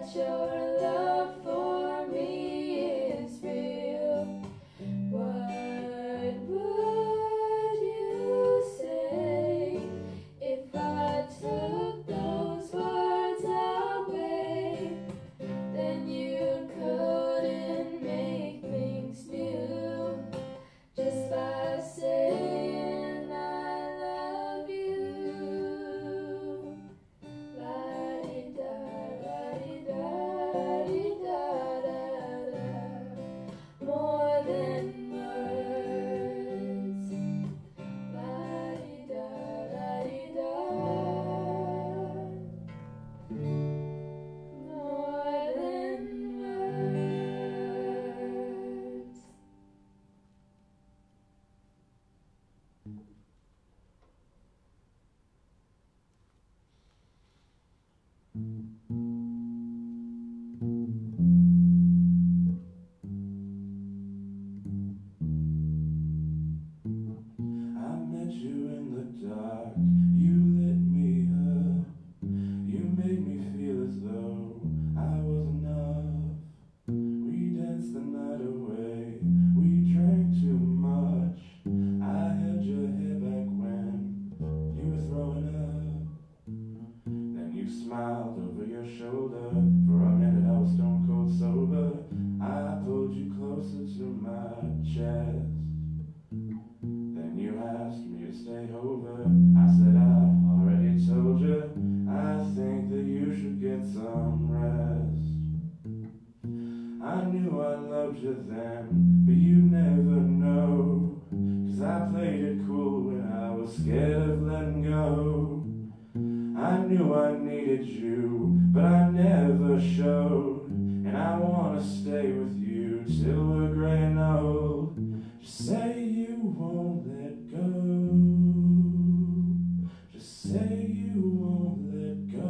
that your love for me is real. What would you say if I took those words away? Then you couldn't make things new just by saying I love you. La-di-da-da-di-da-di-da-da-da. More than words. La-di-da-da-di-da. More than words. I met you in the dark, you lit me up. You made me feel as though I was enough. We danced the night away, we drank too much. I held your hair back when you were throwing up. Then you smiled over your shoulder. For a minute I was stone cold sober. I pulled you closer to my chest. Then you asked me to stay over. I said I already told you. I think that you should get some rest. I knew I loved you then, but you never know. 'Cause I played it cool when I was scared of letting go. I knew I needed you, but I never showed. And I wanna stay with you till we're gray and old. Just say you won't let go. Just say you won't let go.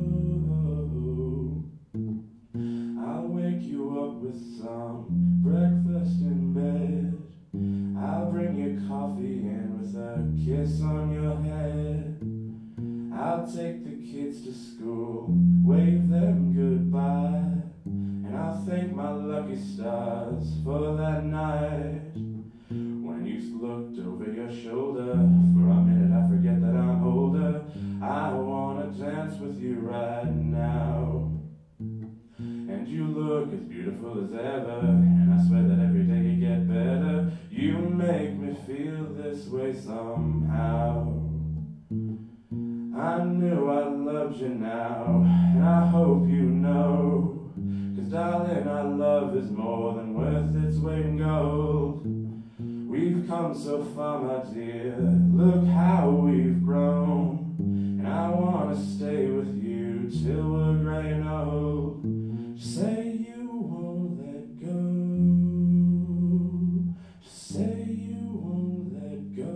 I'll wake you up with some breakfast in bed. I'll bring you coffee and with a kiss on your head. I'll take the kids to school, wave them goodbye. And I'll thank my lucky stars for that night. When you looked over your shoulder, for a minute I forget that I'm older. I wanna dance with you right now. And you look as beautiful as ever, and I swear that every day you get better. You make me feel this way somehow. I knew I loved you now, and I hope you know. 'Cause darling, our love is more than worth its weight in gold. We've come so far, my dear, look how we've grown. And I wanna stay with you till we're gray and old. Just say you won't let go. Just say you won't let go.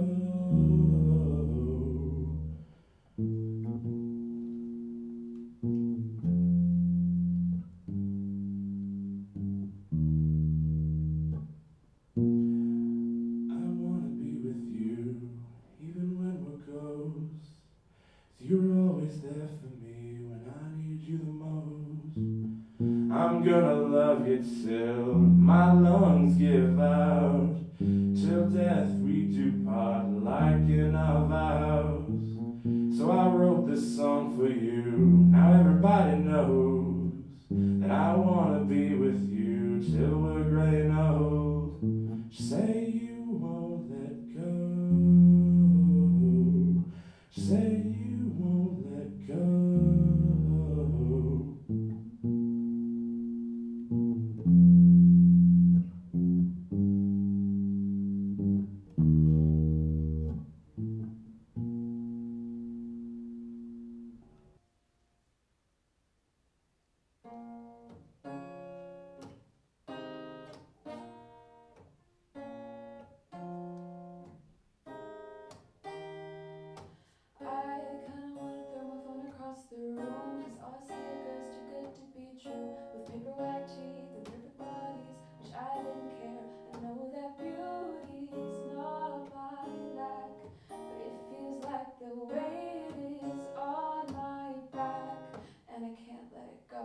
You're always there for me when I need you the most. I'm gonna love you till my lungs give out. Till death we do part like in our vows. So I wrote this song for you. Now everybody knows that I wanna be with you till we're gray and old. Just say you won't let go. Just say you won't let go.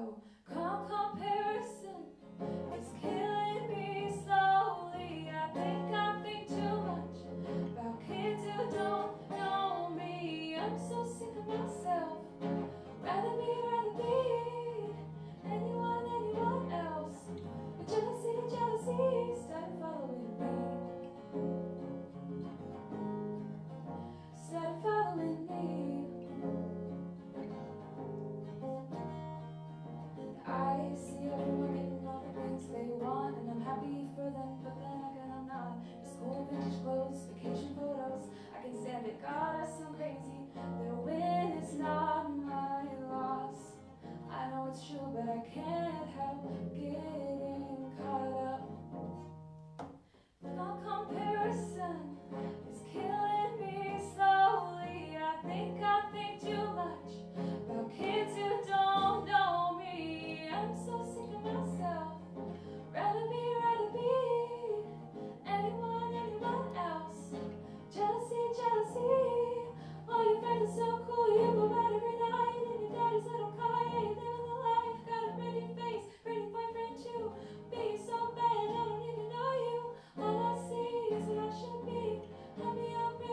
Oh, comparison is killing me slowly. I think too much about kids who don't know me. I'm so sick of myself. Rather be anyone else. But jealousy started following me. Started following me. I see everyone getting all the things they want, and I'm happy for them, but then again I'm not. Just cool vintage clothes, vacation photos, I can stand it. God, I sound crazy. Their win is not my loss. I know it's true, but I can't help getting caught up. The comparison is killing me slowly. I think too much about kids who don't know me. I'm so sick of myself. Rather be anyone else. Jealousy. All your friends are so cool. You go out every night in your daddy's little car. Yeah, you living the life. Got a pretty face, pretty boyfriend too. Being so bad, I don't even know you. All I see is what I should be. Happy I'm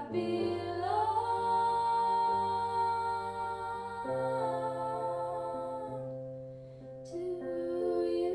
to you.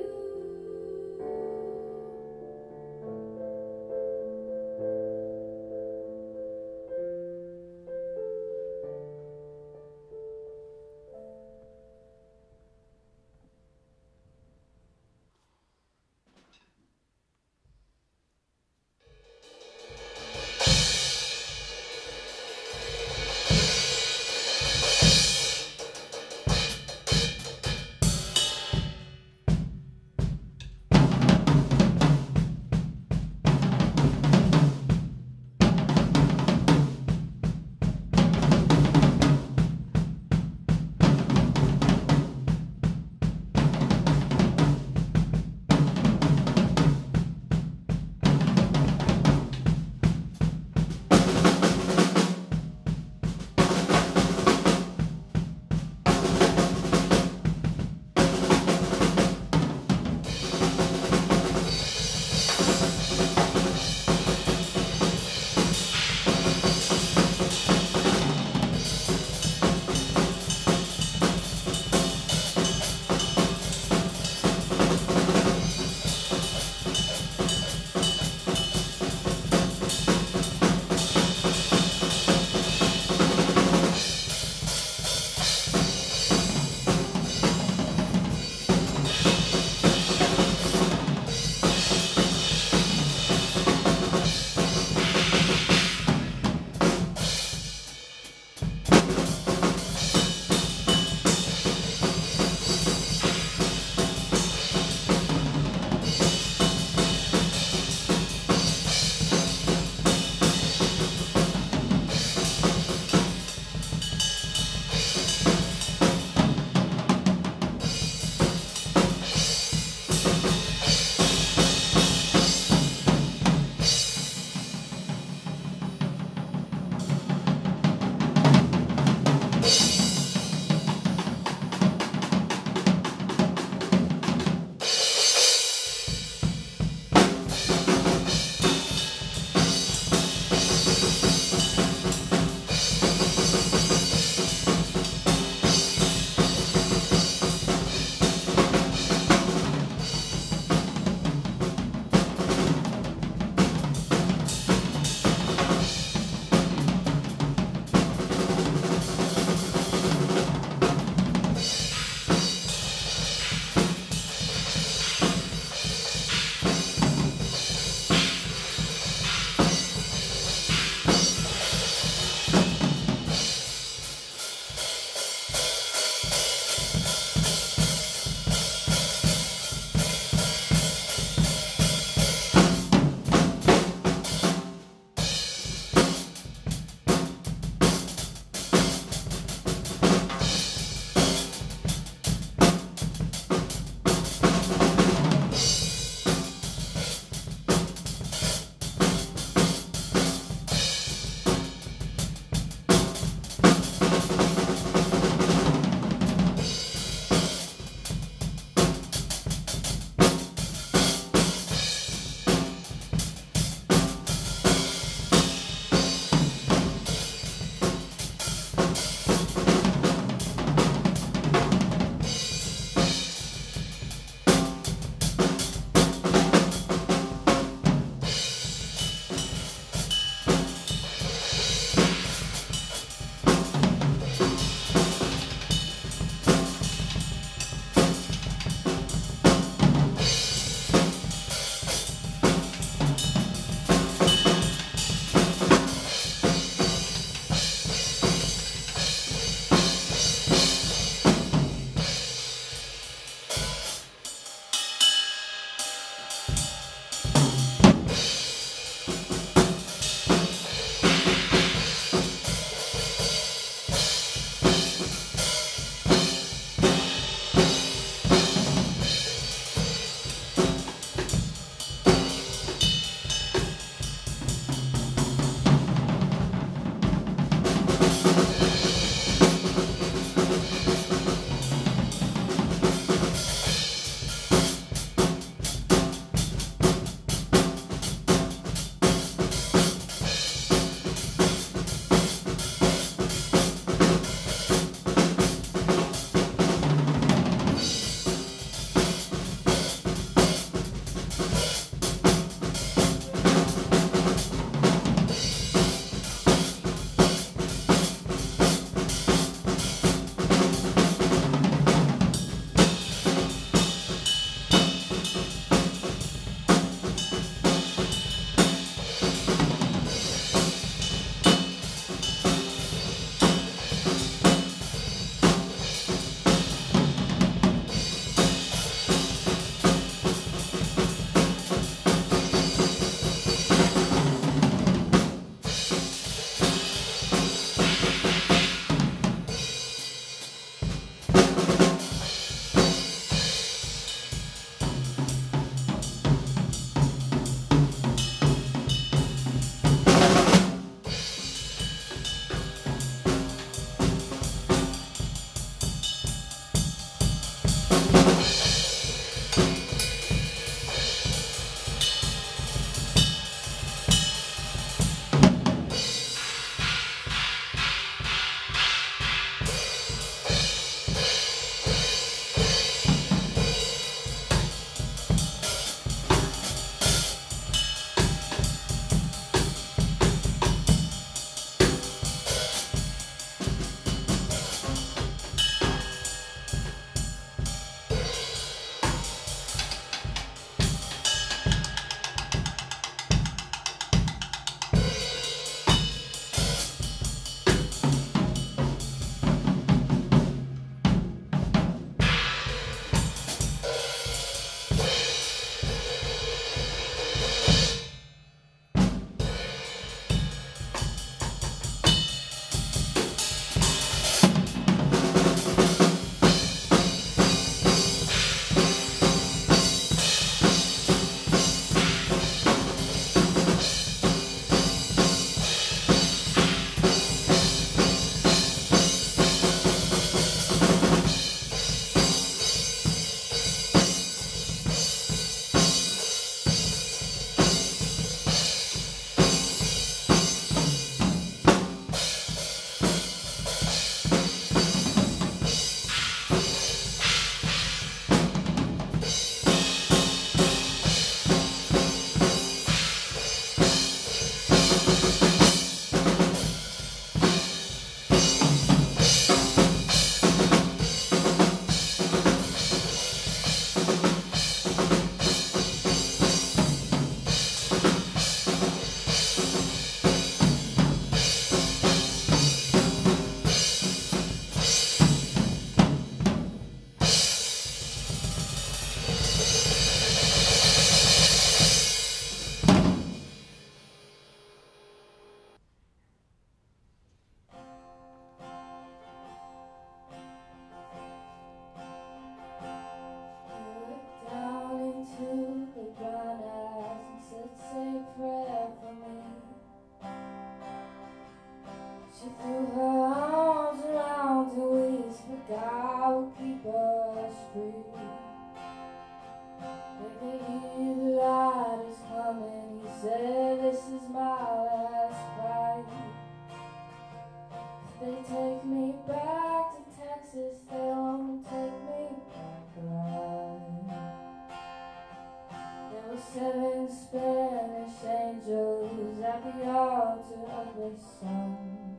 7 Spanish angels at the altar of the sun.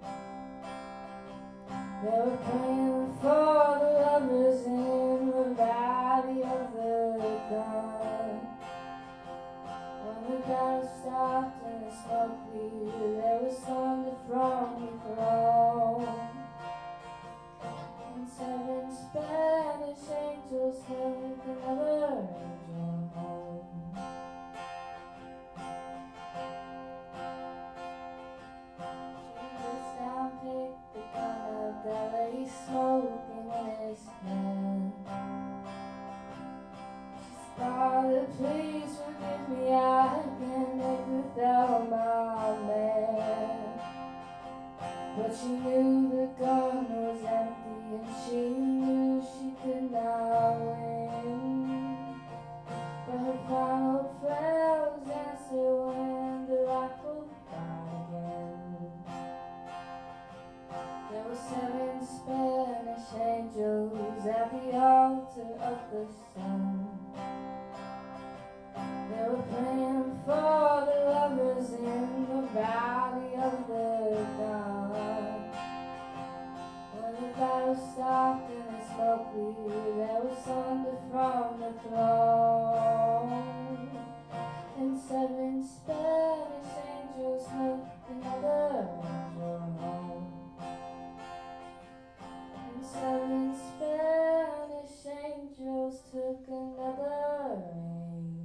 They were praying for the lovers in the valley of the gun. When the battle stopped and the smoke cleared, there was thunder from the throne. And 7 Spanish angels held another angel home. Jesus now picked the gun up that lay smoking in his hand. She said, Father, please forgive me, I can't make without my man. But she knew the gun was empty, and she knew she could not win. But her final prayer was answered when the rifle fired again. There were 7 Spanish angels at the altar of the sun. They were praying for the lovers in the valley of the dawn. When the battle stopped and the smoke cleared, there was thunder from the throne. And 7 Spanish angels took another angel home. And 7 Spanish angels took another angel home.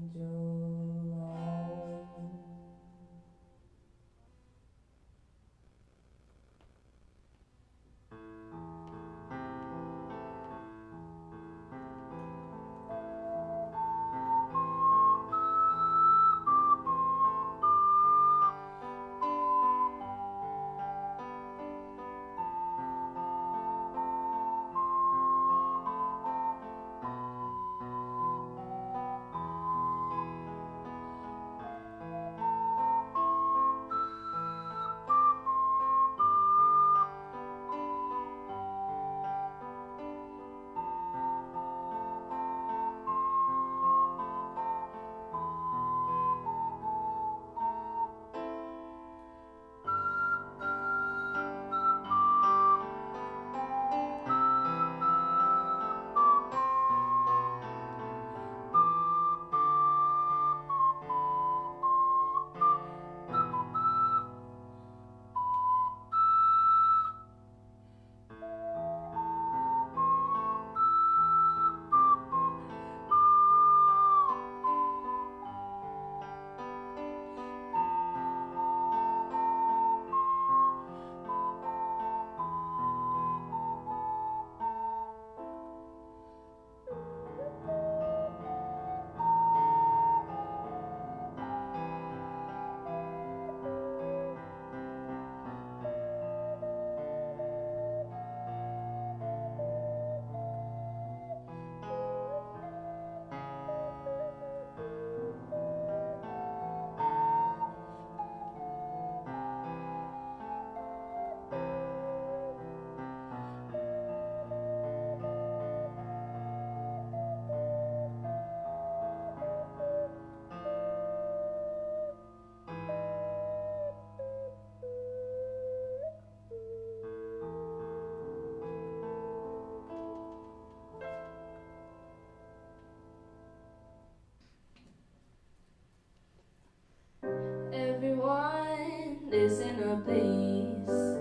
Everyone, listen up please.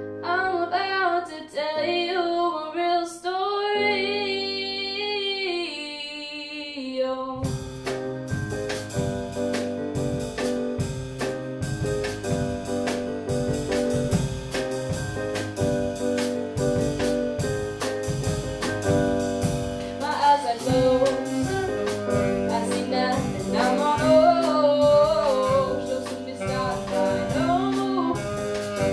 I'm about to tell you a real story. Oh. My eyes are closed, I see nothing, I'm on hold. Show some stop, I know.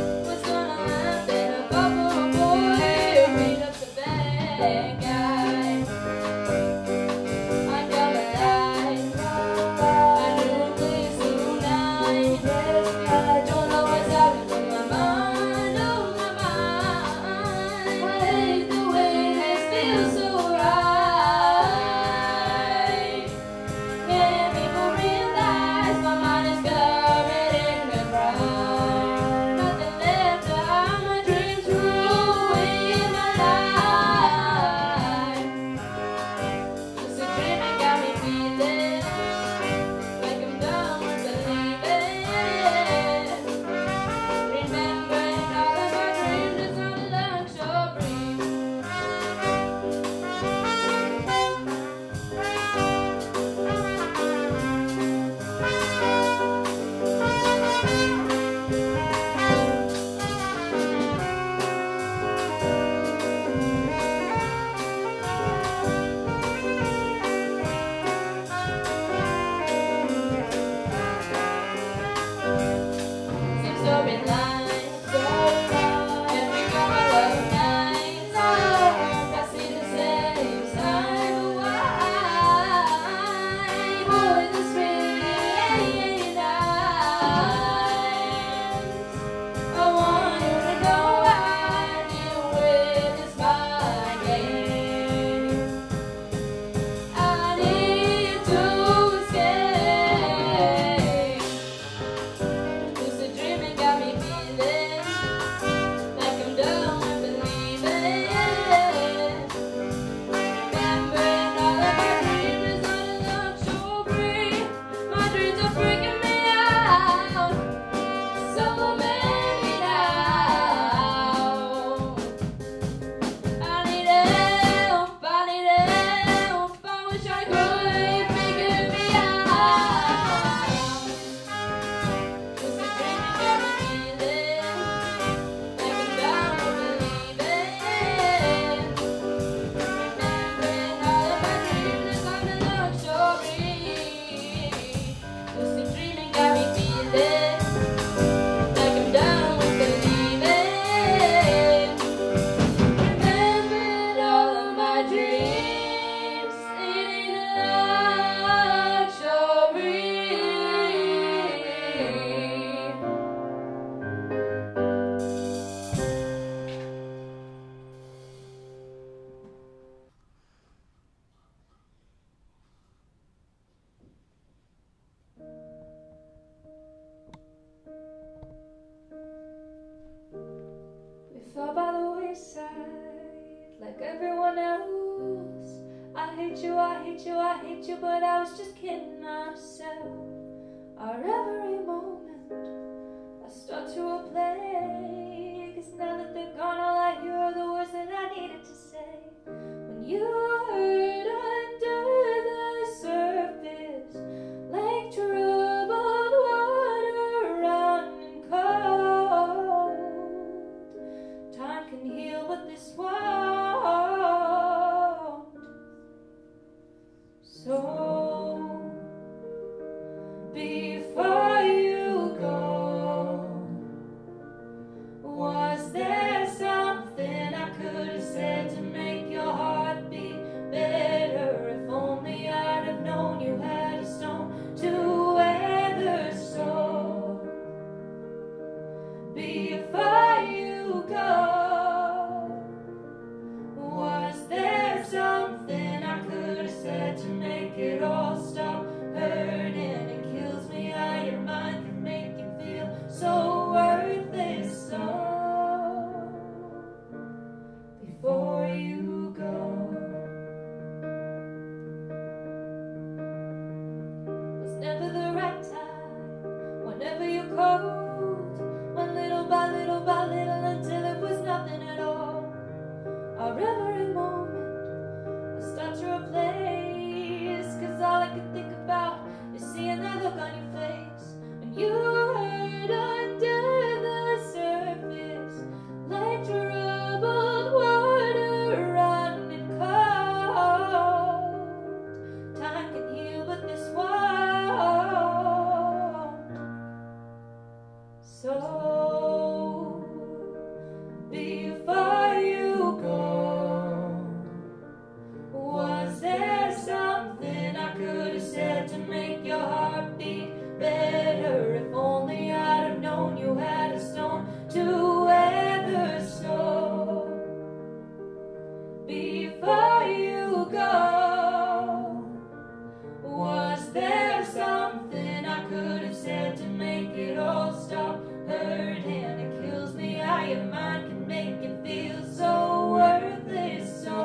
one else. I hate you, I hate you, I hate you, but I was just kidding myself. Our every moment I start to replay, 'cause now that they're gone, all I hear are the words that I needed to say. When you hurt under the surface, like troubled water running cold, time can heal, but this won't. So before you go, was there something I could have said to make your heart beat better? If only I'd have known you had a stone to weather. So before you go, was there something I could have said to make it all stop hurting? It kills me how your mind can make you feel so worthless. So before you go, was never the right time. Whenever you called, went little by little by little until it was nothing at all. Our every moment I start to replace, 'cause all I can think about is seeing that look on your face. When you hurt under the surface, like troubled water running cold, time can heal, but this won't. So before you go, was there something I could have said to make your heart beat better? If only I'd have known you had a stone to weather. So before you go, was there something I could have said to make it all stop hurting? It kills me how your mind can make you feel so worthless. So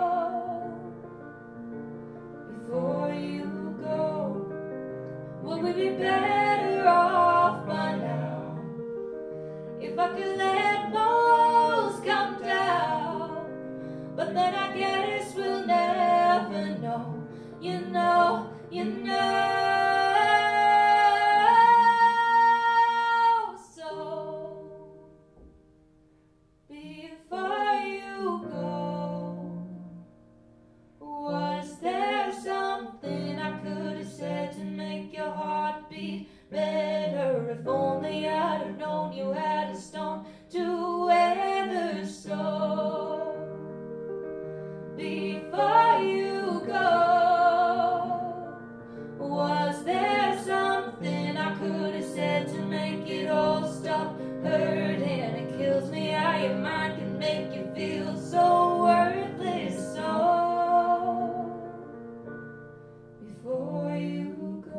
before you go, would we be better off by now if I could let walls come down? But then I guess we'll never know. You know, you know. So before you go, was there something I could have said to make your heart beat better? If only I'd have known you had a stone to weather. So before you go, was there something I could have said to make it all stop hurting? It kills me how your mind can make you feel so worthless. So before you go.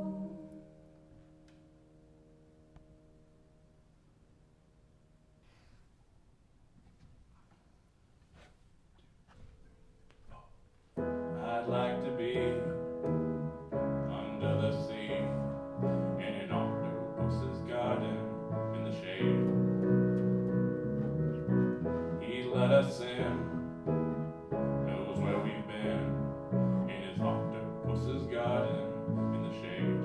I'd like to be under the sea in an octopus's garden in the shade. He let us in, knows where we've been, in his octopus's garden in the shade.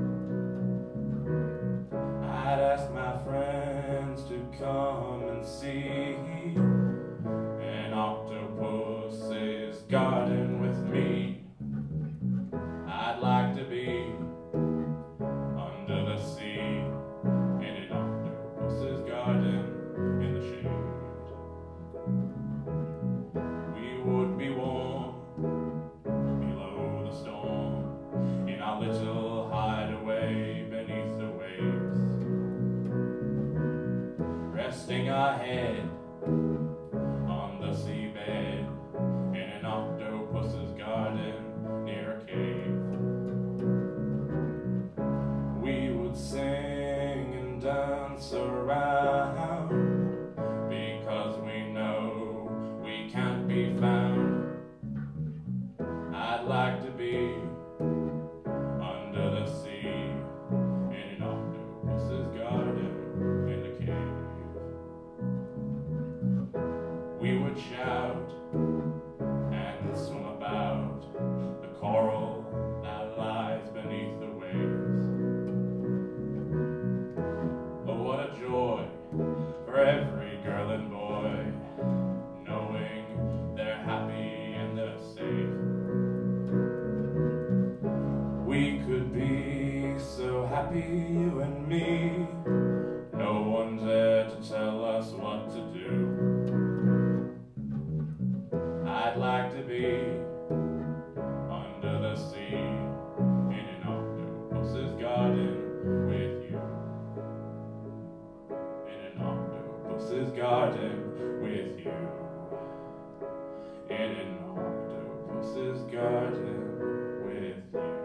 I'd ask my friends to come and see an octopus's garden with me. I'd like to be under the sea in an octopus's garden in the shade. We would be warm below the storm in our little hideaway beneath the waves, resting our head on the seabed in an octopus's garden near a cave. We would sing and dance around because we know we can't be found. happy, you and me. No one's there to tell us what to do. I'd like to be under the sea in an octopus's garden with you. In an octopus's garden with you. In an octopus's garden with you.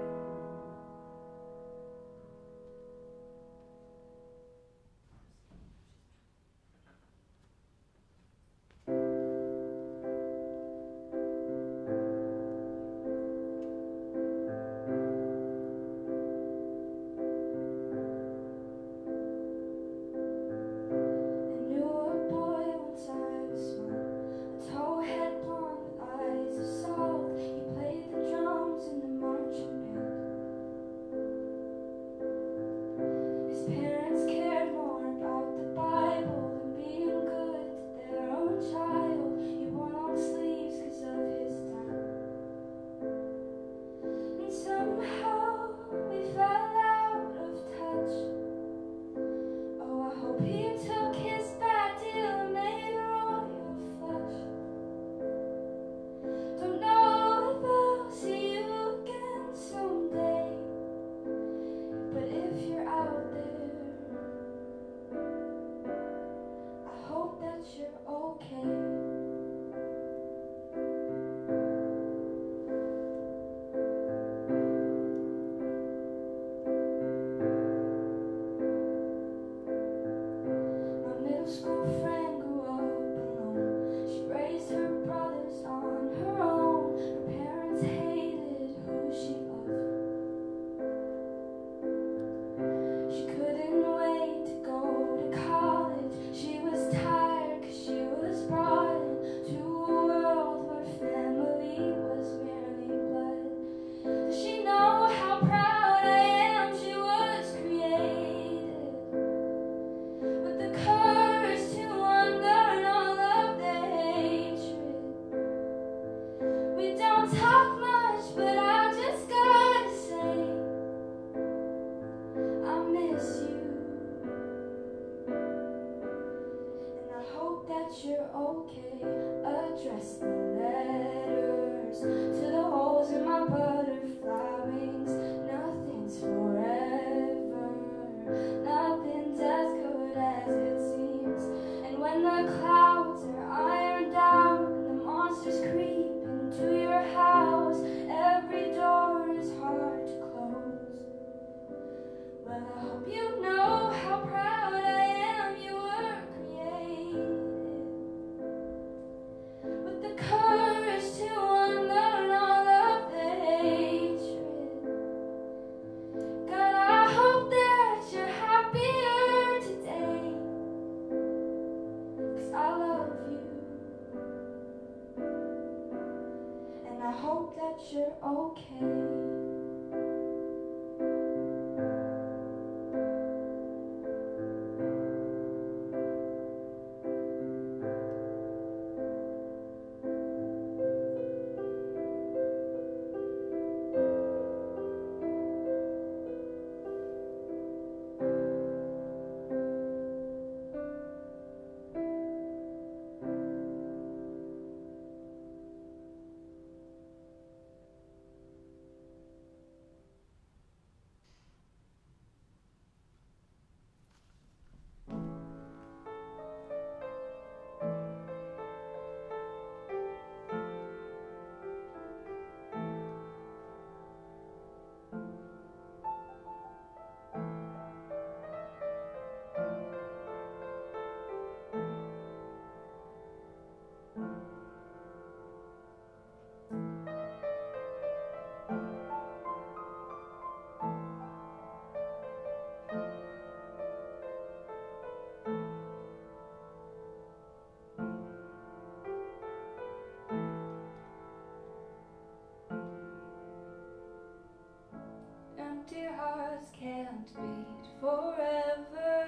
Empty hearts can't beat forever.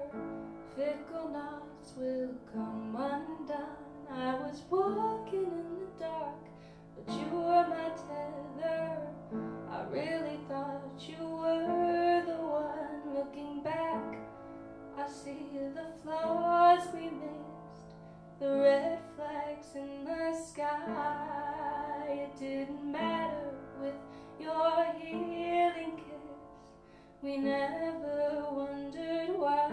Fickle knots will come undone. I was walking in the dark, but you were my tether. I really thought you were the one. ever wondered why?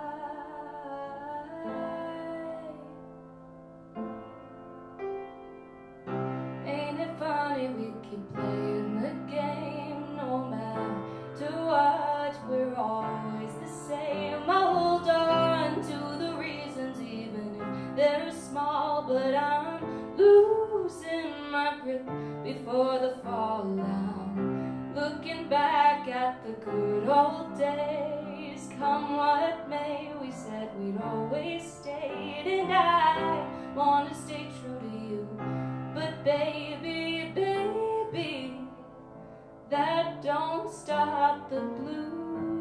Ain't it funny we keep playing the game? No matter what, we're always the same. I hold on to the reasons even if they're small, but I'm losing my grip before the fallout. Looking back at the good old days, come what may, we said we'd always stayed, and I wanna stay true to you, but baby, baby, that don't stop the blues.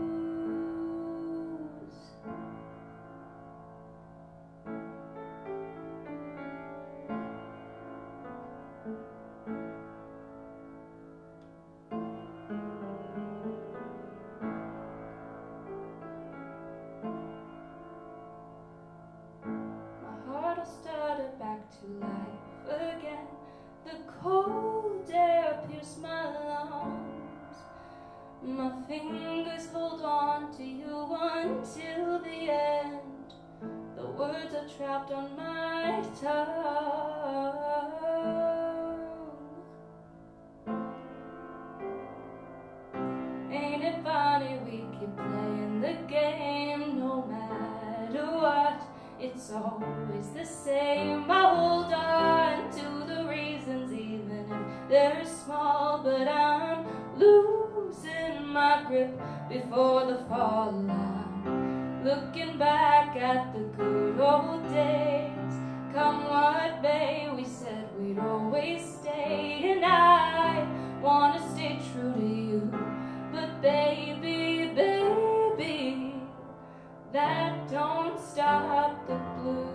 Started back to life again. The cold air pierced my lungs. My fingers hold on to you until the end. The words are trapped on my tongue. Ain't it funny we keep playing the game? No matter what, it's always the same. I hold on to the reasons even if they're small, but I'm losing my grip before the fallout. Looking back at the good old days, come what may, we said we'd always stay, and I wanna stay true to you, but baby, baby, that don't stop the blues.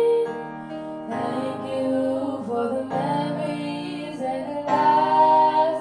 Thank you for the memories and the lives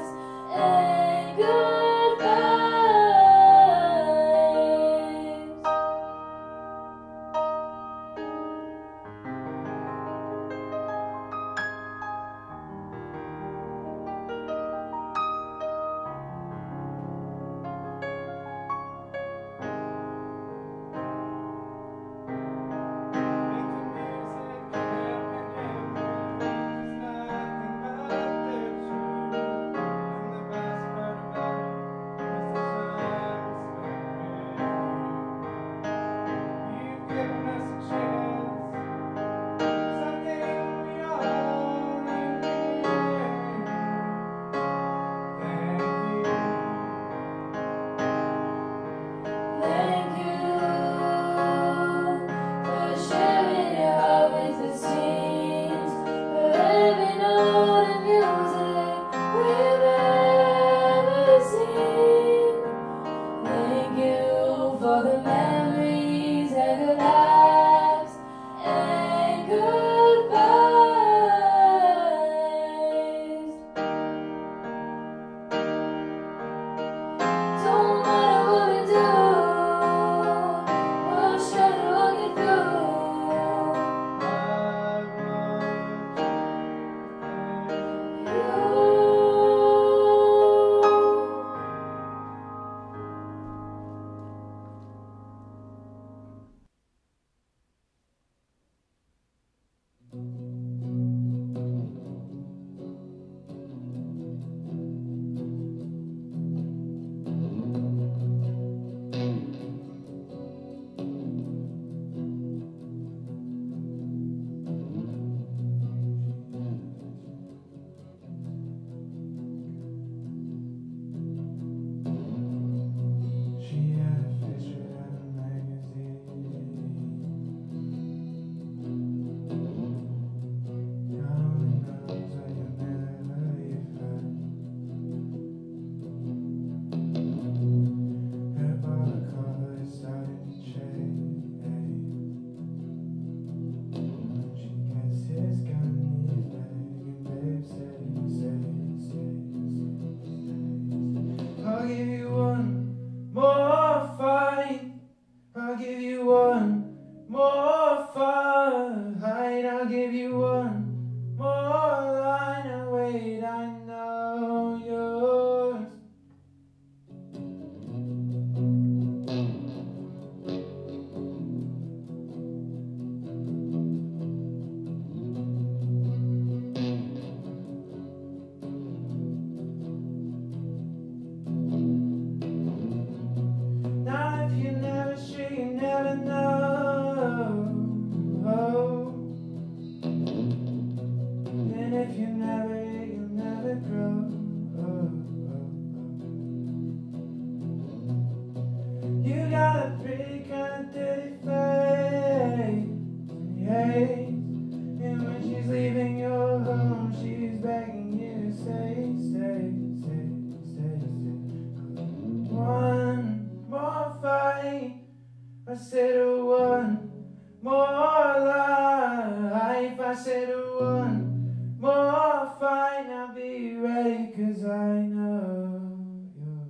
I'll be ready, 'cause I know you're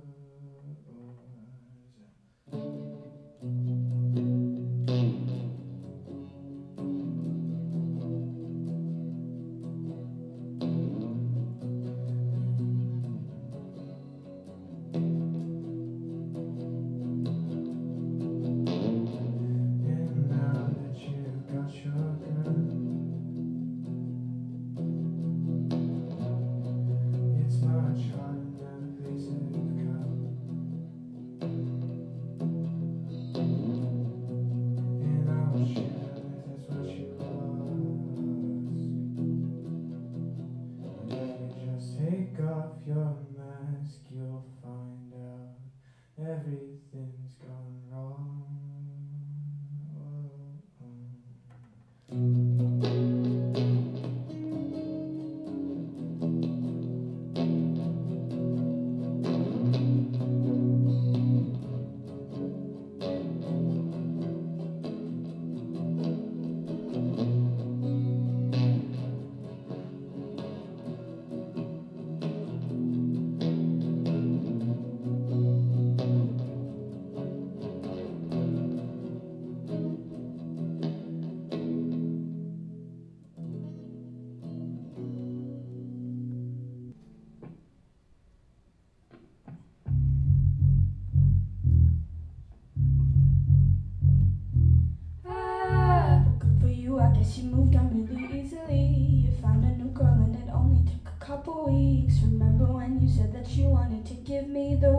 and now that you got your gun, it's much harder than a basic gun. And I'll share if that's what you ask. And if you just take off your mask, you'll find out everything's gone wrong. Good for you, I guess you moved on really easily. You found a new girl and it only took a couple weeks. Remember when you said that you wanted to give me the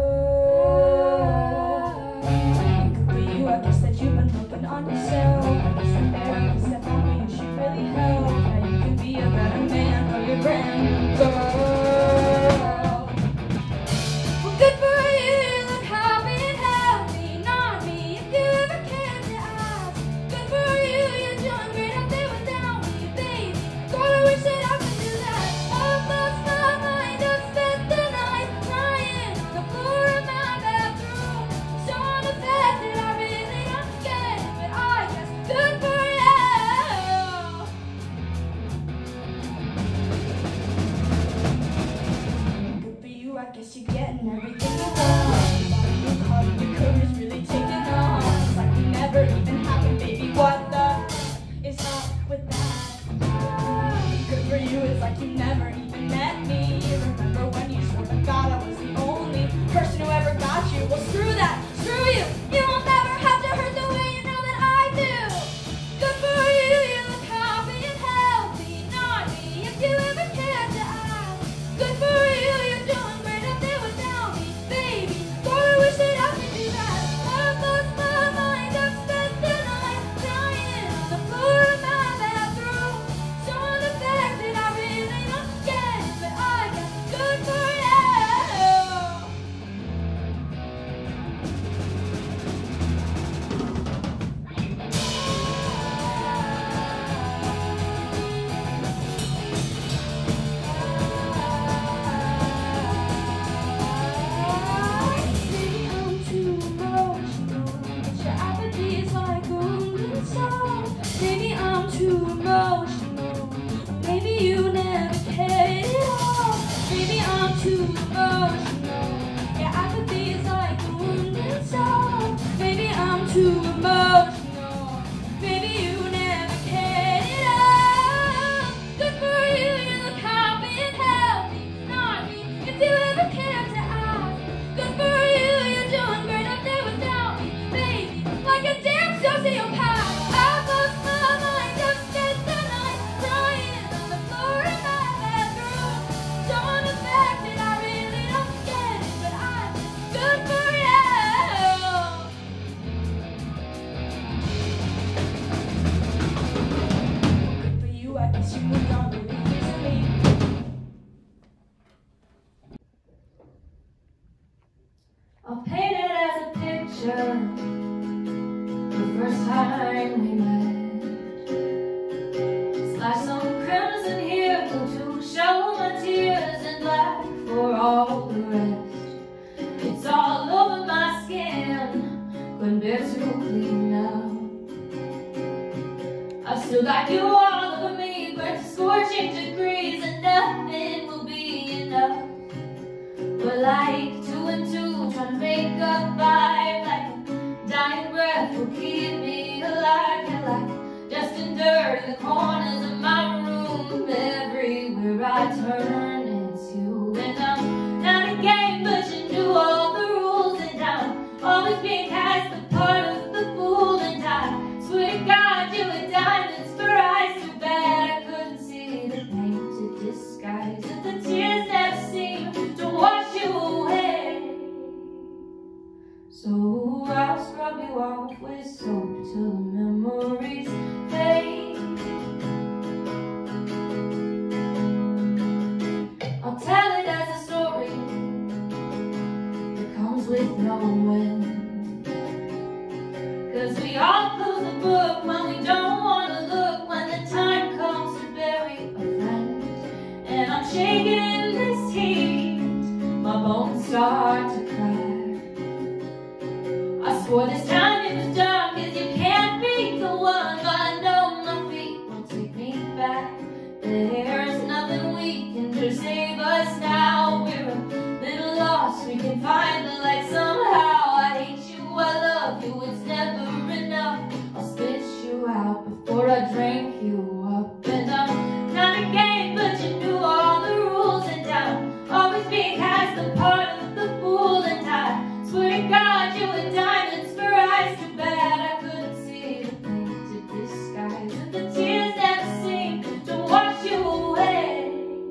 world? Good for you, I guess that you've been working on yourself. I guess that therapy step on me, you should really help. Now you can be a better man for your brand new girl. Well, good for you, you look happy and healthy. Not me, if you ever cared to ask. Good for you, you're doing great up there without me, baby. God, I wish that I could do that. I've lost my mind, I've spent the night crying on the floor of my bathroom. Showing the fact that I really don't get it, but I guess good for you. Good for you, I guess you're getting everything you want. Bought a new car, your career's really taking on. It's like it never even happened, baby. What the is up with that? Good for you, it's like you never even met me. Remember when you swore to God I was the only person who ever got you? Well, screw that, screw you. You won't never have to hurt the way you know that I do. Good for you, you look happy and healthy. Not me, if you ever cared to ask. Good for you, you're doing great up there without me, baby. God, I wish that I could do that. I've lost my mind, I've spent the night crying on the floor of my bathroom. Showing the fact that I really don't get it, but I guess good for you. Maybe I'm too emotional, but your apathy is like golden salt. Maybe I'm too emotional, maybe you never cared at all. Maybe I'm too emotional, your apathy is like golden salt. Maybe I'm too emotional, maybe you never cared at all. Good for you, you look happy and healthy. Not me, if you ever cared to ask. Good for you, you're doing great up there without me, baby. Like a damn sociopath. I've lost my mind, I've spent the night crying on the floor of my bedroom. Showing the fact that I really don't get it, but I just good for you. Good for you, I guess you moved on really easily. I'll paint it as a picture. The first time we met, splash some crimson here to show my tears and black for all the rest. It's all over my skin, couldn't bear to clean now. I've still got you all over me, burnt to scorching degrees, and nothing will turn, it's you. And I'm not a game, but you knew all the rules. And I'm always being cast the part of the fool. And I swear to God, you were diamonds for eyes so bad I couldn't see the painted disguise. And the tears never seemed to wash you away. So I'll scrub you off with soap till the memories fade. I'll tell it as a story that comes with no end. 'Cause we all close the book when we don't want to look, when the time comes to bury a friend. And I'm shaking in this heat, my bones start to crack. I swore this time it was done, 'cause you can't be the one. But I know my feet won't take me back. There's nothing we can do to save us now. We're a little lost, we can find the light somehow. I hate you, I love you, it's never enough. I'll spit you out before I drink you up. And I'm not a game, but you knew all the rules. And I'm always being cast the part of the fool. And I swear to God, you were diamonds for eyes too bad I couldn't see the painted disguise. And the tears never seemed to wash you away.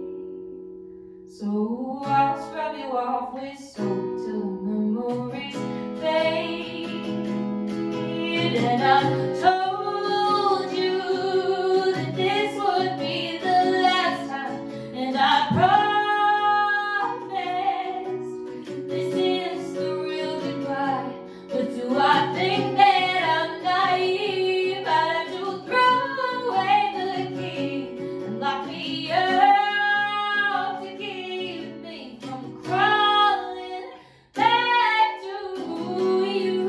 So I'll scrub you off with soap till the memories fade. And I told you that this would be the last time. And I promised this is the real goodbye. But do I think that I'm naive? I'd have to throw away the key and lock me up to keep me from crawling back to you.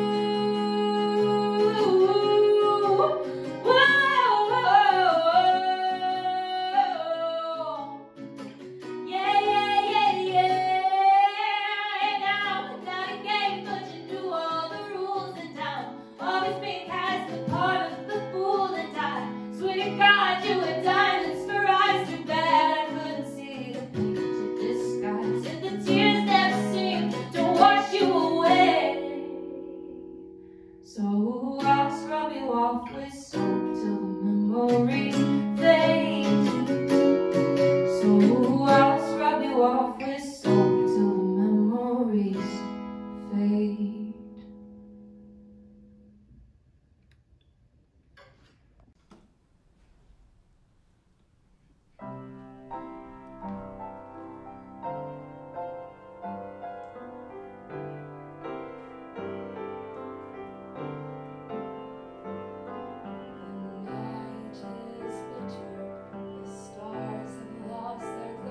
Whoa. Yeah, yeah, yeah, yeah. And I'm not a game, but you knew all the rules. And I'm always being cast the part of the fool. And I swear to God, you were diamonds for eyes too bad I couldn't see the painted disguise. And the tears never seemed to wash you away. So I'll scrub you off with soap till the memories fade. So I'll scrub you off with soap till the memories fade. The night is bitter, the stars have lost their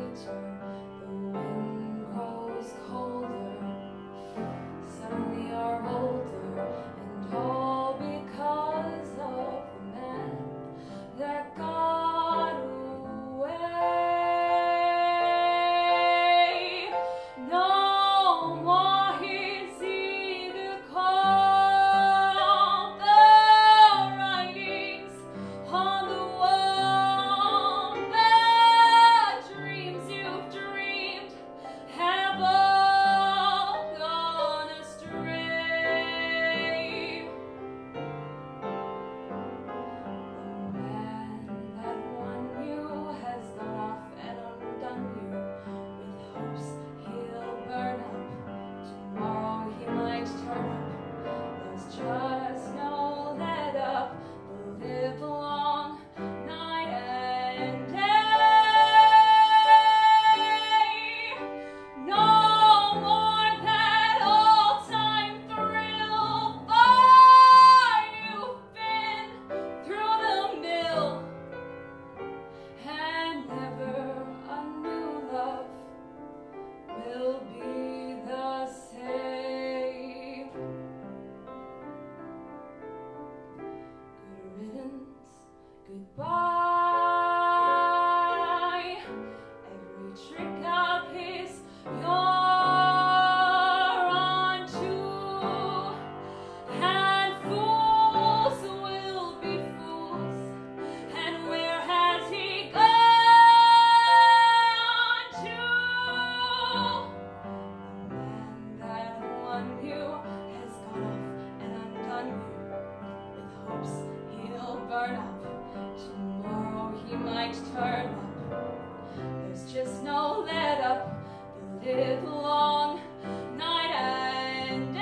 live long night and day.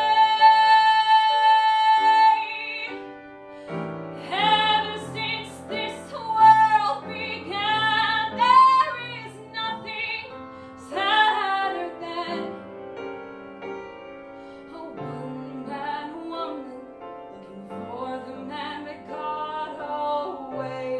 Ever since this world began, there is nothing sadder than a one-man woman looking for the man that got away.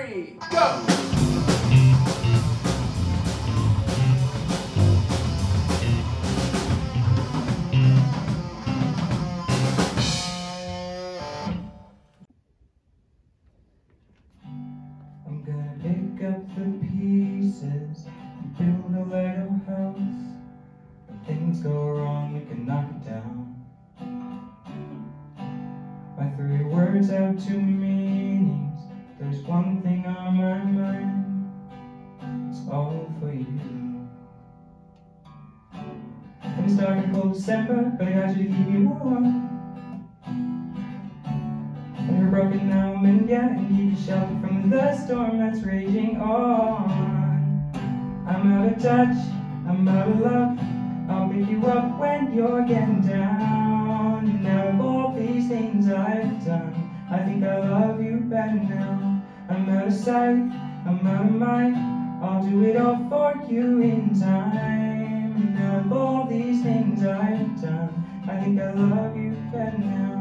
3, go! I'm gonna pick up the pieces and build a Lego house. When things go wrong, we can knock it down. My 3 words have 2 meanings. There's one thing on my mind. It's all for you. And it's dark and cold December, but I got you to keep me warm. And you're broken now, and yeah, and keep you sheltered from the storm that's raging on. I'm out of touch, I'm out of love. I'll pick you up when you're getting down. And out of all these things I've done, I think I love you better now. I'm out of sight, I'm out of mind. I'll do it all for you in time. And out of all these things I've done, I think I love you better now.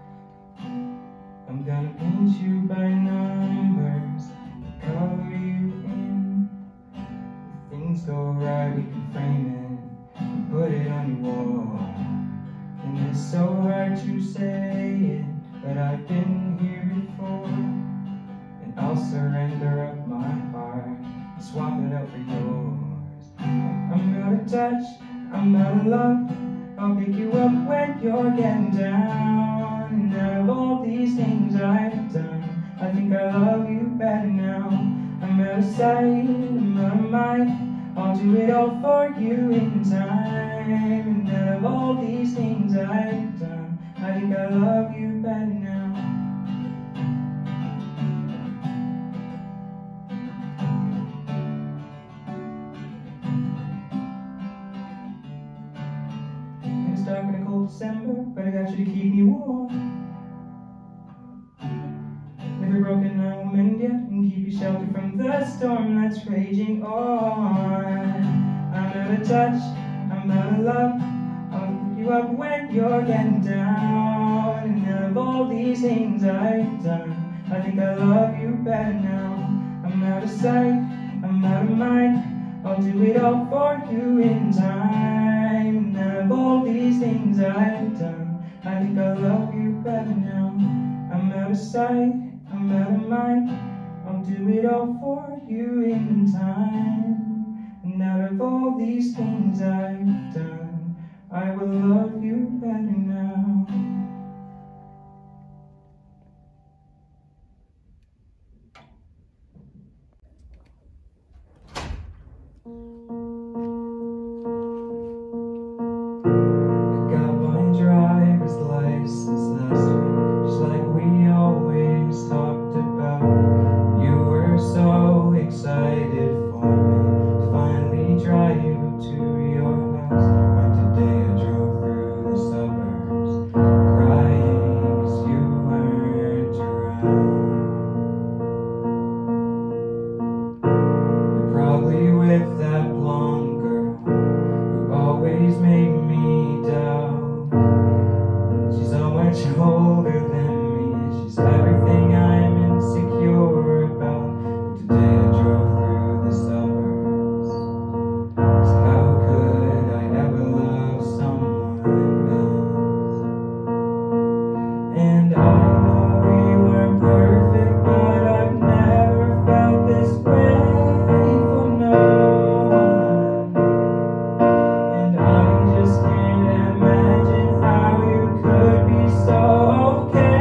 I'm gonna paint you by numbers, color you in. If things go right, we can frame it and put it on your wall. And it's so hard to say it, but I've been here before. And I'll surrender up my heart and swap it out for yours. I'm out of touch, I'm out of love. I'll pick you up when you're getting down. And out of all these things I've done, I think I love you better now. I'm out of sight, I'm out of mind. I'll do it all for you in time. And out of all these things I've done, I think I love you better now. And it's dark in a cold December, but I got you to keep me warm. If you're broken, I will mend you and keep you sheltered from the storm that's raging on. I'm out of touch, I'm out of love. I'll pick you up when you're getting down. And out of all these things I've done, I think I love you better now. I'm out of sight, I'm out of mind. I'll do it all for you in time. And out of all these things I've done, I think I love you better now. I'm out of sight, I'm out of mind. I'll do it all for you in time. And out of all these things I've done, I will love you better now. I got my driver's license last week, just like we always talked about. You were so excited for me to finally drive you to your house. But today I drove through the suburbs, crying 'cause you weren't around. You're probably with that blonde girl who always made me doubt. She's so much older than me, and she's everything I'm insecure about. But today I drove through the suburbs, so how could I ever love someone else? And I know we weren't perfect, but I've never felt this way for no one. And I just can't imagine how you could be so okay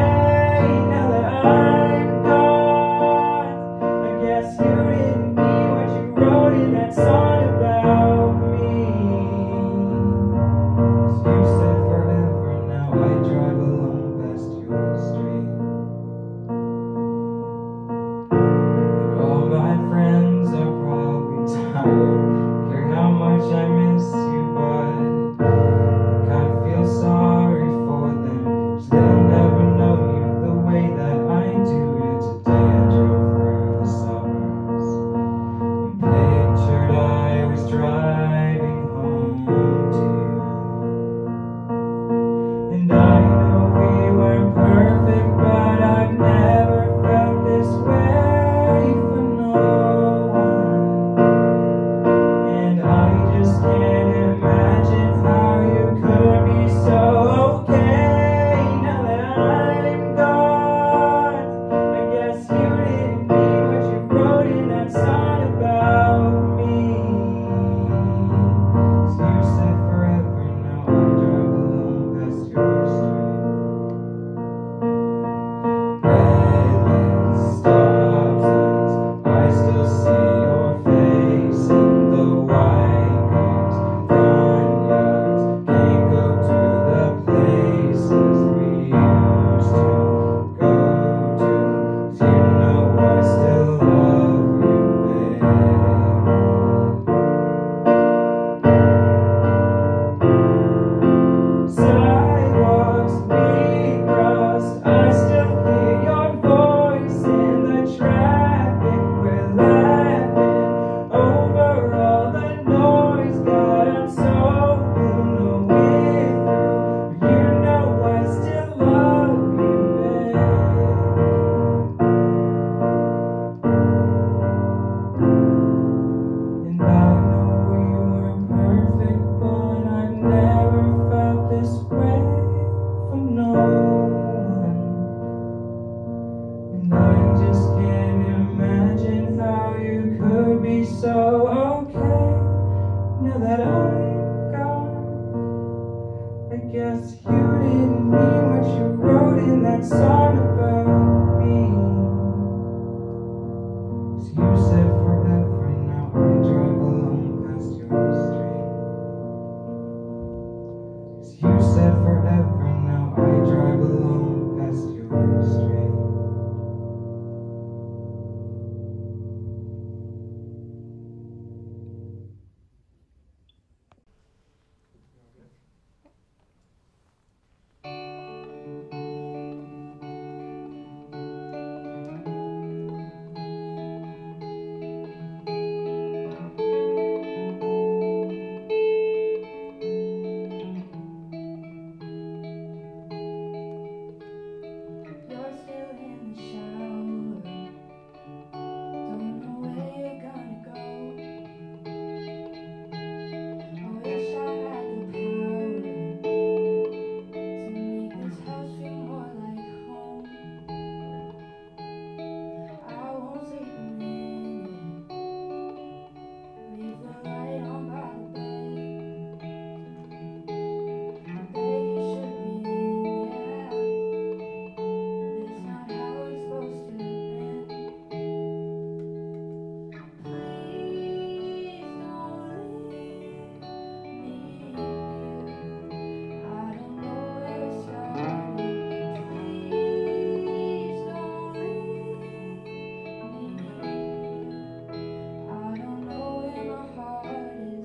that song about me. 'Cause you said forever, now I drive alone past your street. 'Cause you said forever, now I drive alone past your street. You're still in the shower. Don't know where you're gonna go. I wish I had the power to make this house feel more like home. I won't sleep a minute. Leave the light on by the bed. I bet you should be in, yeah. It's not how it's supposed to end. Please don't leave me here. I don't know where it started. Please don't leave me here. I don't know where my heart is.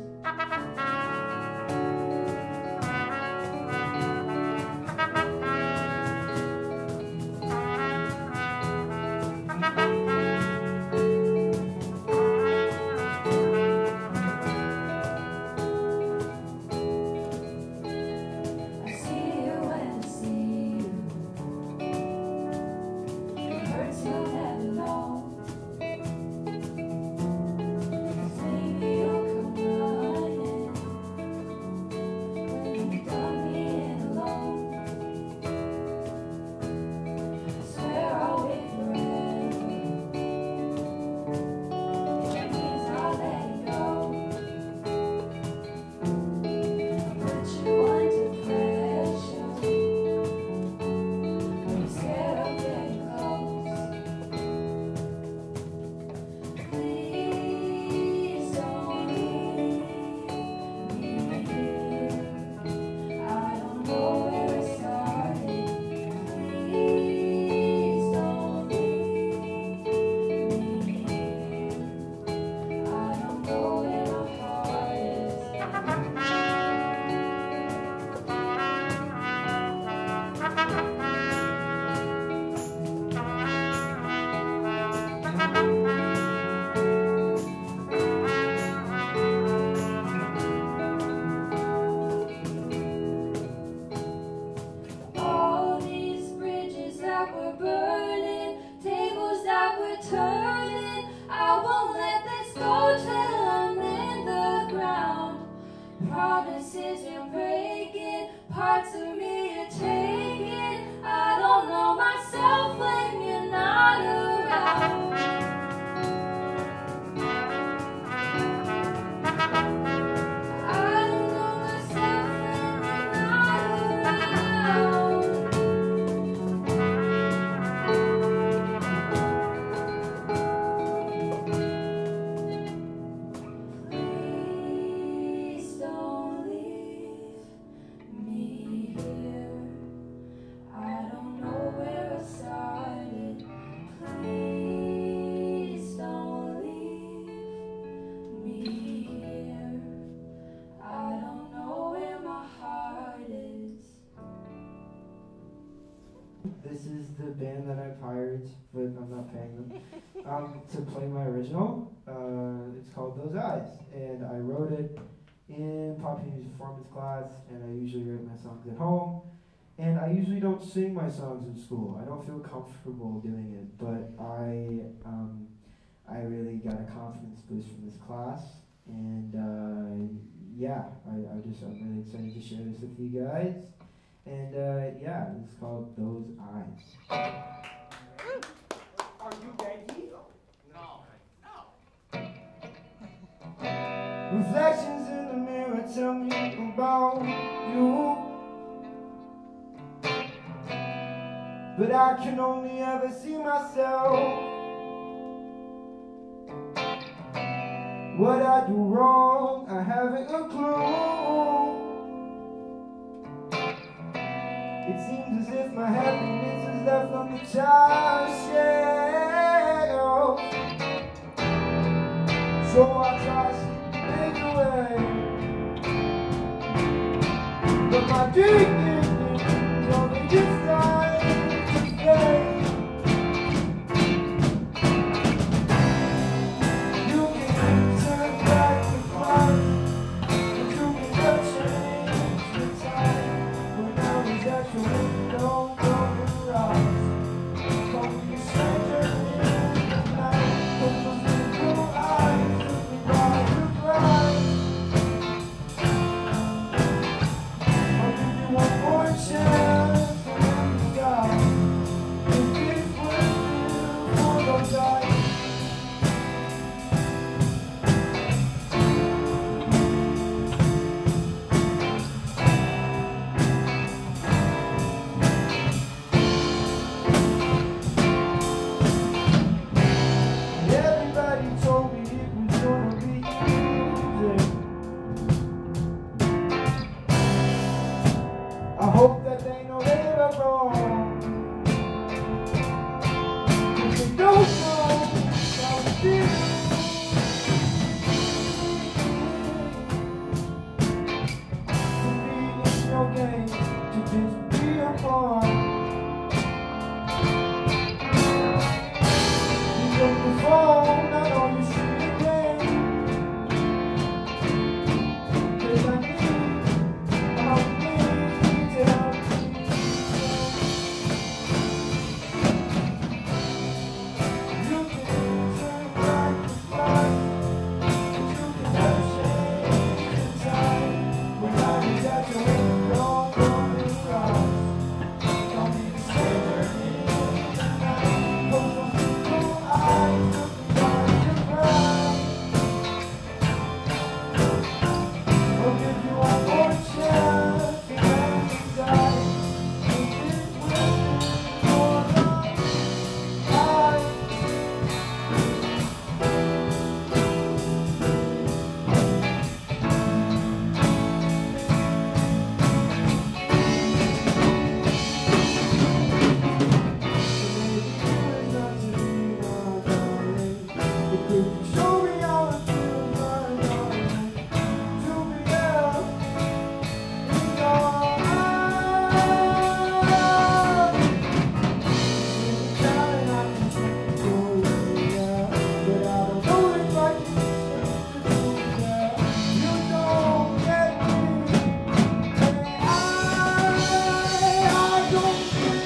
I see you when I see you. It hurts you'll never know. 'Cause maybe you'll come running when you've done being alone. I swear I'll wait forever. It means I'll let it go. Put you under pressure. I'm scared of getting close. Please don't leave me here. I don't know where it started. Please don't leave me here. I don't know where my heart is. All these bridges that were burning, tables that were turning, I won't let this go till I'm in the ground. Promises you're breaking, parts of me you're taking. I don't know myself when you're not around. I don't know myself when you're not around. Please don't leave me here. I don't know where I started. Please don't leave me here. I don't know where my heart is. This is the band that I've hired, but I'm not paying them, to play my original. It's called Those Eyes, and I wrote it in pop music performance class, and I usually write my songs at home. And I usually don't sing my songs in school. I don't feel comfortable doing it, but I really got a confidence boost from this class, and yeah, I'm really excited to share this with you guys. And yeah, it's called Those Eyes. Are you ready? No. Reflections in the mirror tell me about you. but I can only ever see myself. What I do wrong, I haven't a clue. It seems as if my happiness is left on the child shelf. So I try to make away, but my dreams only just starting to fade. You can turn back the clock, but you can never change the time. When I was at your window, broken rocks, call me a stranger in the night. Put those little eyes took me by surprise. I'll give you one more chance to let me die. If this was for those die. Everybody told me it was gonna be easy. I hope that they know they were wrong. If they don't know, I'll still to be in your game, to just be a pawn. Pick up the phone, I know you should again, 'cause I need to help you. You can turn back the clock, but you can never change the time. When I was at your window, broken rocks, call me a stranger in the night. Close those little eyes, took me by surprise. I'll give you one more chance to let me die. If this was your life, could you show me how it feels, my darling, to be there in your eyes? Darling, I can see you, yeah, but I don't know if I can seem to do that. You don't get me, and I don't get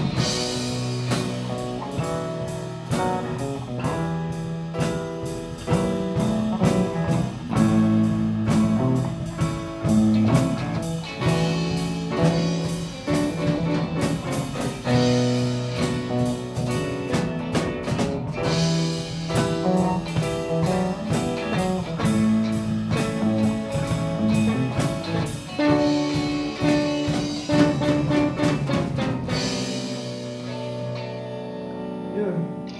yeah.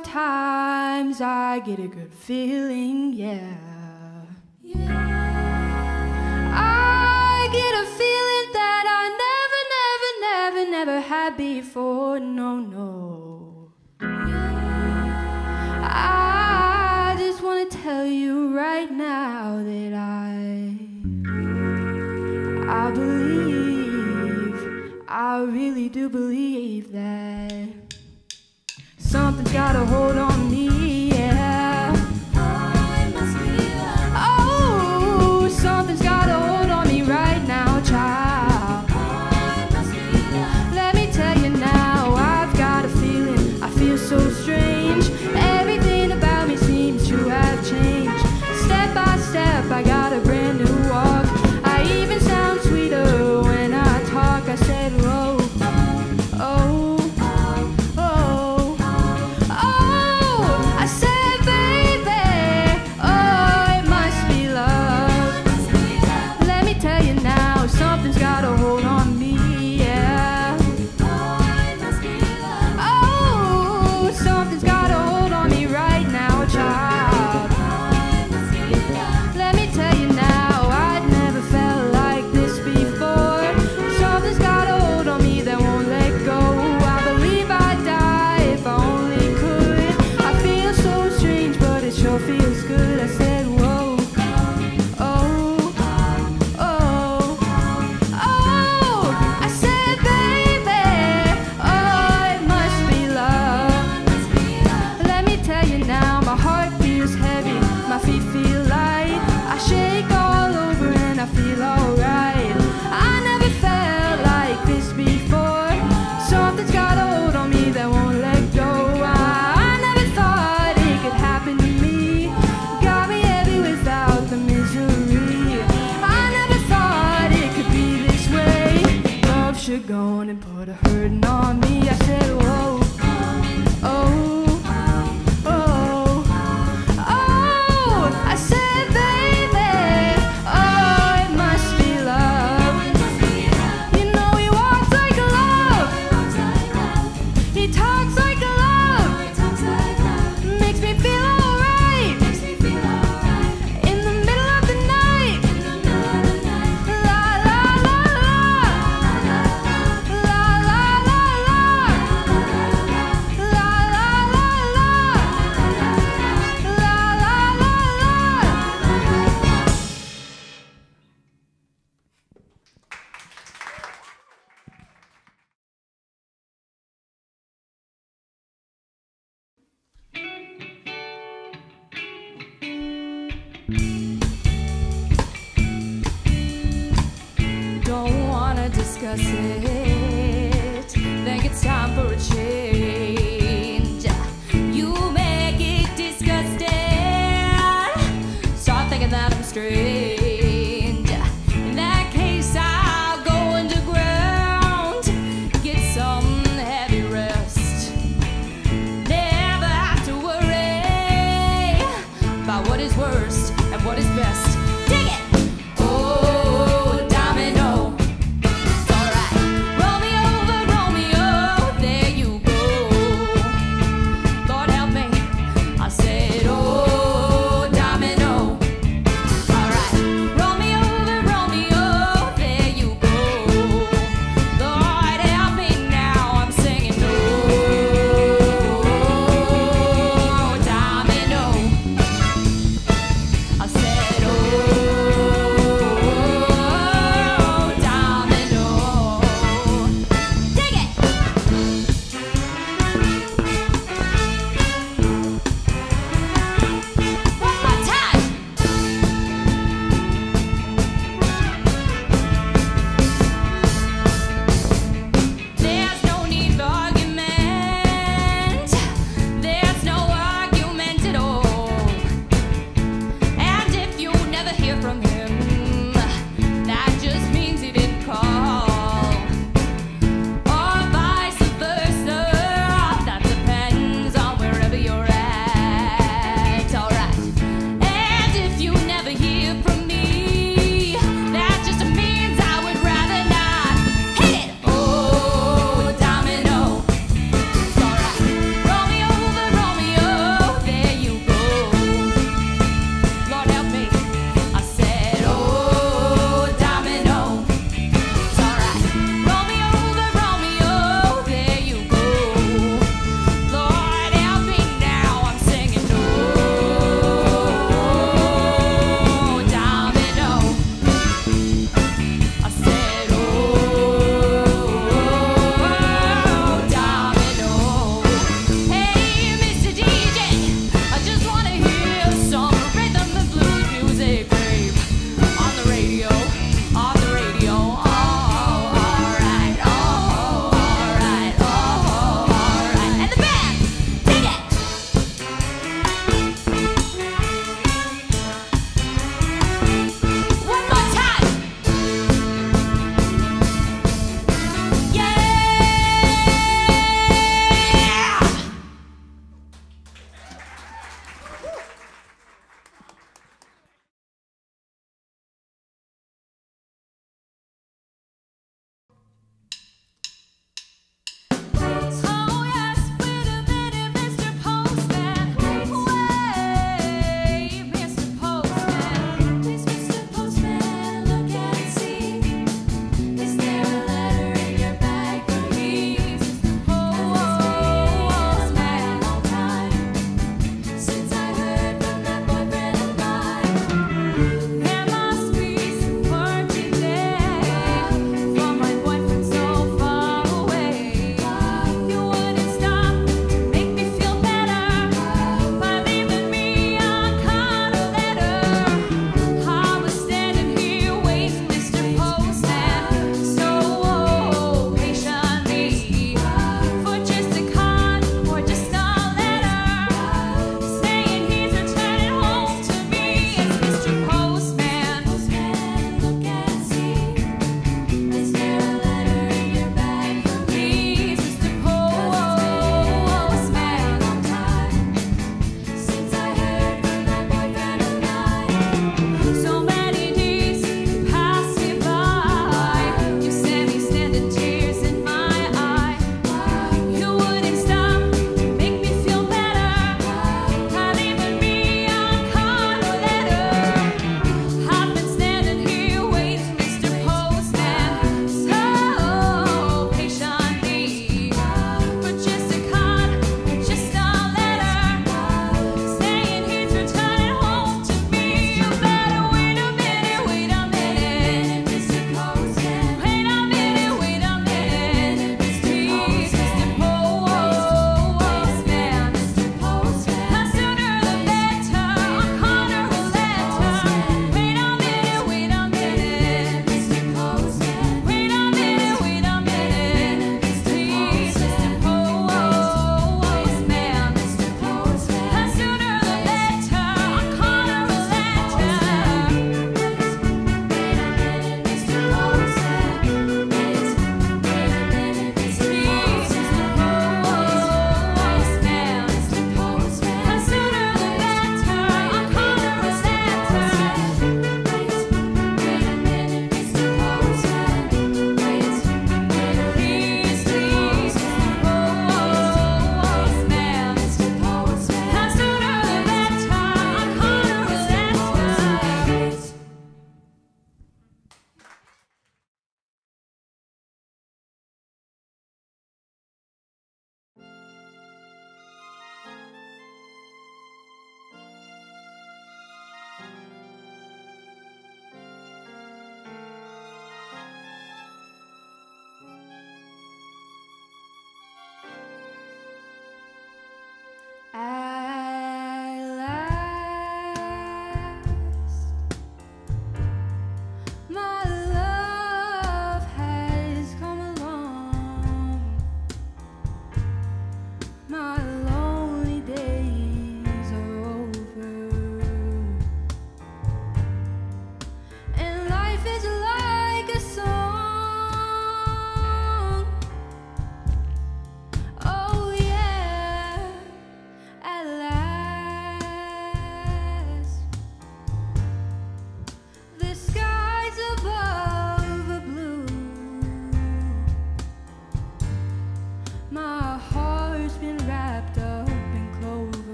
sometimes I get a good feeling, yeah. I get a feeling that I never had before, no. I just want to tell you right now that I believe, I really do believe that something's got a hold on me, yeah. Oh, something's got a hold on me right now, child. Let me tell you now, I've got a feeling, I feel so strange. Everything about me seems to have changed. Step by step, I got a brand new walk. I even sound sweeter when I talk. I said, whoa, oh. Gone and put a hurting on me. I said, whoa, oh, oh, oh. I said, baby, oh, it must be love. You know he walks like a love. He talks like a love. Makes me feel alright. In the middle of the night. La la la la. Don't wanna discuss it. Think it's time for a change. You make it disgusting. Start thinking that I'm strange. In that case, I'll go underground. Get some heavy rest. Never have to worry about what is worst and what is best. Dig it! Oh, domino. It's alright. Roll me over, there you go.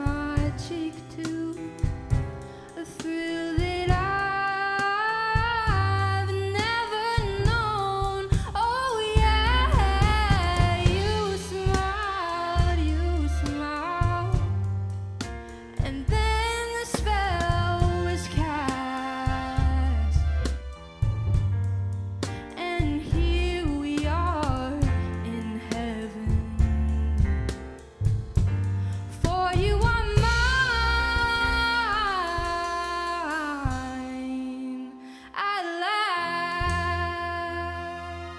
my cheek too, a thrill that I've never known. Oh yeah, you smiled, and then the spell was cast, and here we are in heaven. For you are mine at last.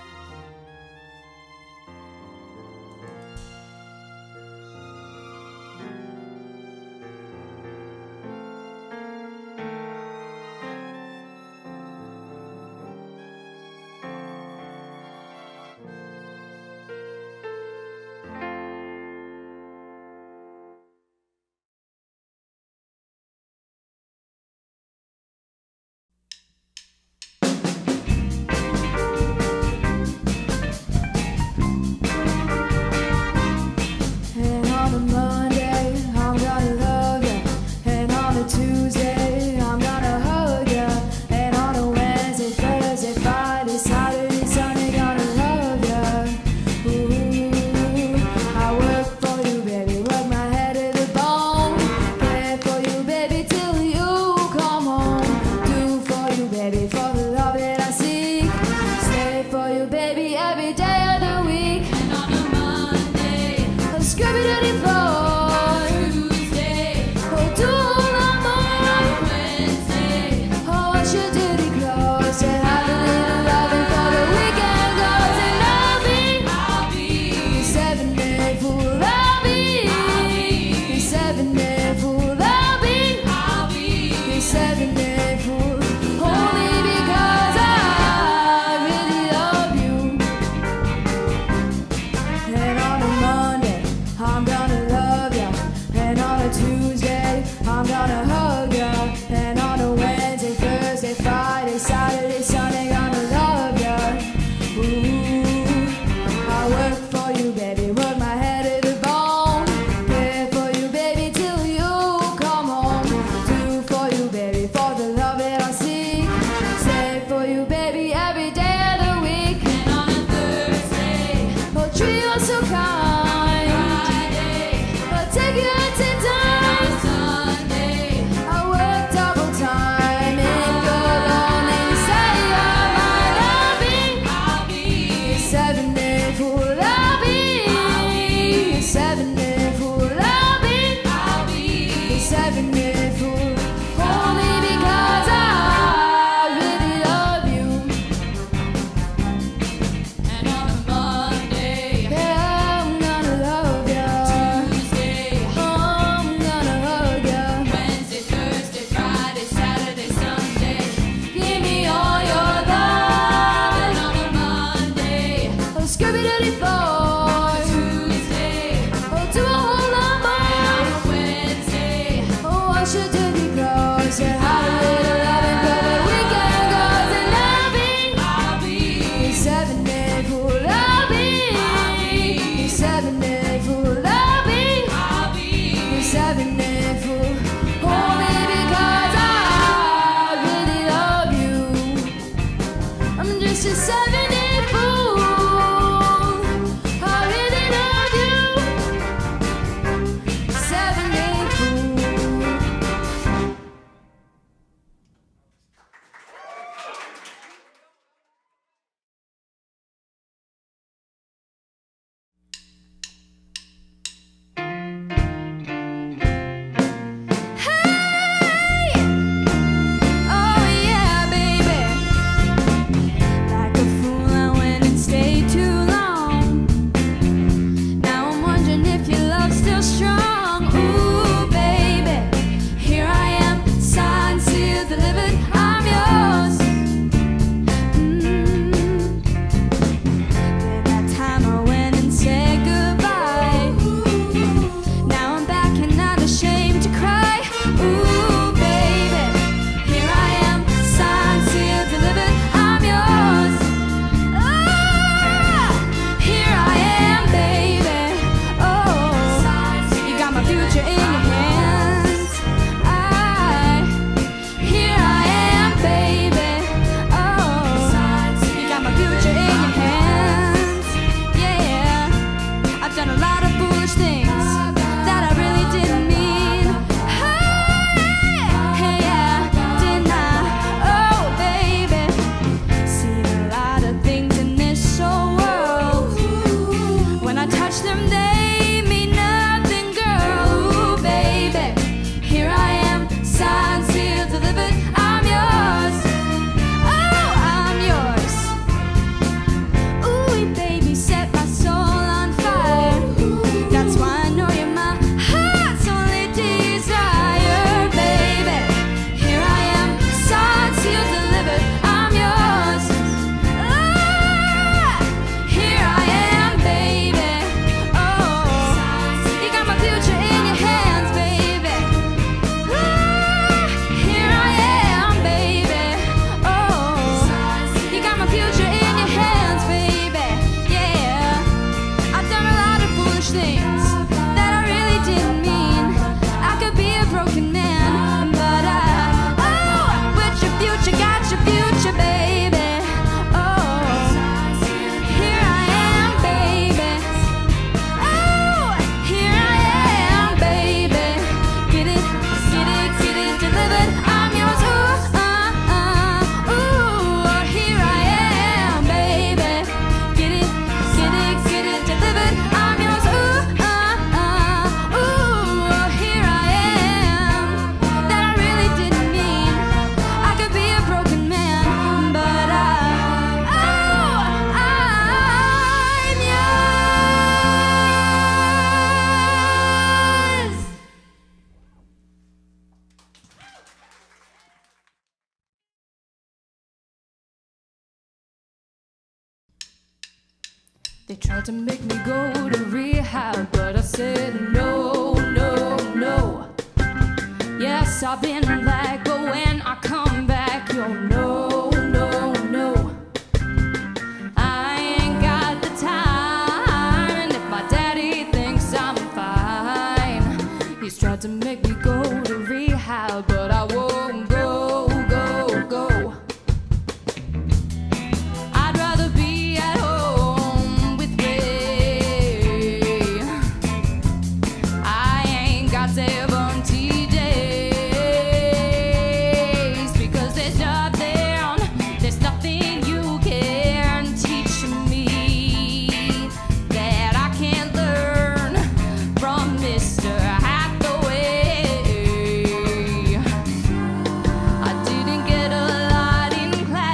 And on a Monday, I'm gonna love ya. And on a Tuesday, I'm gonna hug ya. And on a Wednesday, Thursday, Friday, Saturday, Sunday, gonna love ya. Ooh, I work for you, baby, work my head to the bone. Care for you, baby, till you come home. Do for you, baby, for the love that I seek. Stay for you, baby, every day of the week. And on a Monday, a scrubby-dooty floor. Tuesday, oh, do all I'm on. Wednesday, oh, I should do the clothes. And have a little loving for the weekend goes. And I'll be your 7-day fool. I'll be your 7-day fool. I'll be your 7-day fool. Only because I really love you. And on a Monday, I'm gonna love ya. And on a Tuesday, I'm gonna hug ya. And on a Wednesday, Thursday, Friday, Saturday, Sunday, gonna love ya. Ooh, I work for you, baby, work my head to the bone. Care for you, baby, till you come home. Do for you, baby, for the love that I seek. Stay for you, baby, every day of the week. And on a Thursday, oh, treat you so kind. Friday, oh, take you out to dine. Sunday, I work double time. If you're lonely, say you're mine. I'll be your 7-day fool. I'll be your 7-day fool. I'll be your 7-day fool. Only because I really love you. And on a Monday, yeah, I'm gonna love ya. Tuesday, I'm gonna hug ya. Wednesday, Thursday, Friday, Saturday, Sunday, give me all your love. And on a Monday, oh, scooby-doody floor. Tuesday, oh, do a whole lot more. On a Wednesday, oh, I should do the clothes. And have a little loving for the weekend goes. And I'll be your 7-day fool. I'll be your 7-day fool. I'll be your 7-day fool. Only because I really love you. I'm just a 7-day fool. I really love you. 7-day fool. They tried to make me go to rehab, but I said no, no, no. Yes, I've been black, but when I come back, you'll no, no, no. I ain't got the time, and if my daddy thinks I'm fine, he's tried to make me go to rehab, but I won't go, go, go. I'd rather be at home with Ray. I ain't got 70 days because there's nothing you can teach me that I can't learn from Mr. Hathaway. I didn't get a lot in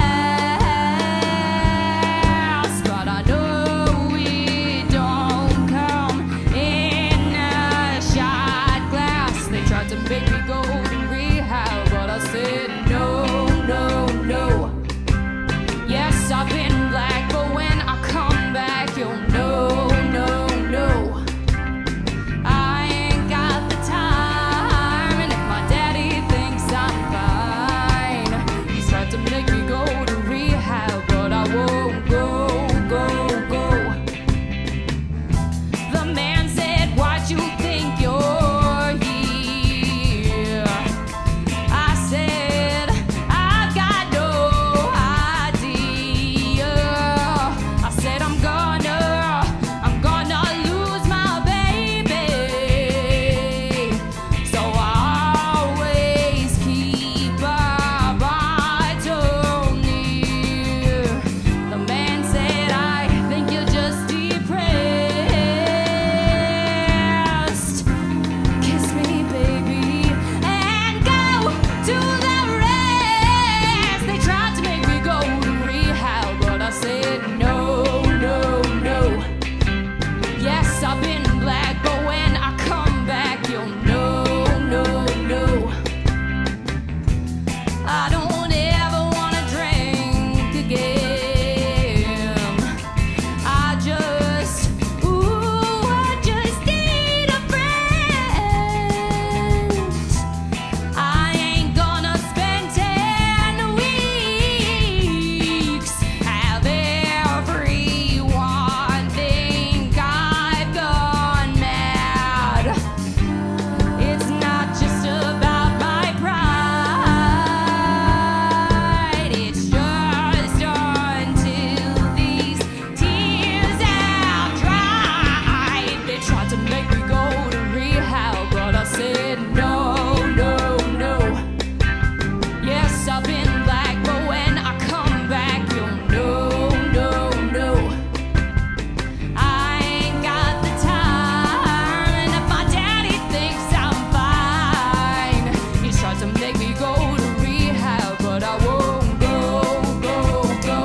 class, but I know it don't come in a shot glass. They tried to make me go to rehab, but I said no, no, no. Yes, I've been black, but when I come back, you'll no, no, no. I ain't got the time, and if my daddy thinks I'm fine, he's tried to make me go to rehab, but I won't go, go, go. The man said, why'd you think you're here? I said, I've got no idea. I said, I'm gonna lose my baby. So I always keep a bottle near. The man said, I think you're just depressed. Kiss me, baby, and go to the rest. They tried to make me go to rehab, but I said no, no, no. Yes, I've been black, but when I come back, you'll no, no, no. I don't ever wanna drink again. I just need a friend. I ain't gonna spend 10 weeks, have everyone think I've gone mad. It's not just about my pride, it's just until these tears have dried. They tried to make me go to rehab, but I said no, no, no. Yes, I've been black, but when I come back, you'll no, no, no. I ain't got the time, and if my daddy thinks I'm fine, he's tried to make me go to rehab, but I won't go, go, go.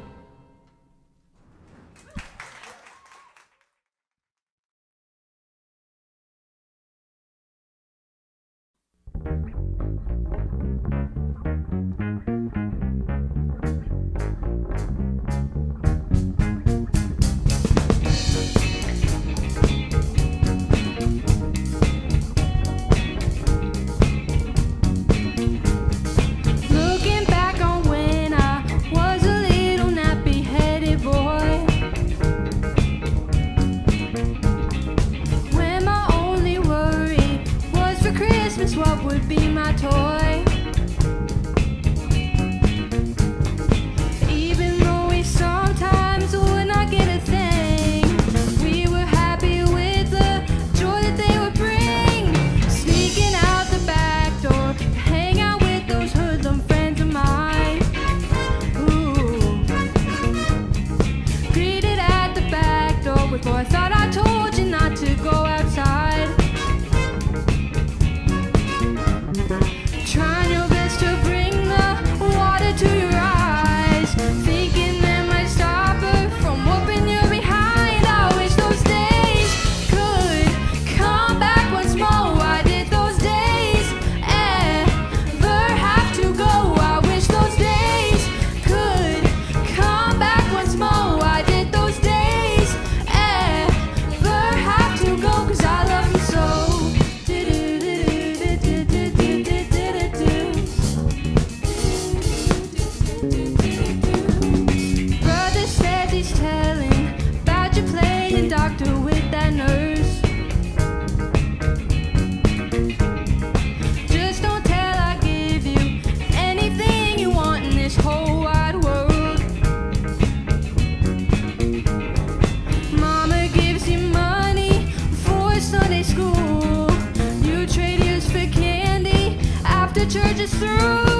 Looking back on when I was a little nappy-headed boy, when my only worry was for Christmas what would be my toy. Even though we sometimes would not get a thing, we were happy with the joy that they would bring. Sneaking out the back door to hang out with those hoodlum friends of mine. Ooh. Greeted at the back door with, boy, I thought I told you not to go outside. Trying church is through.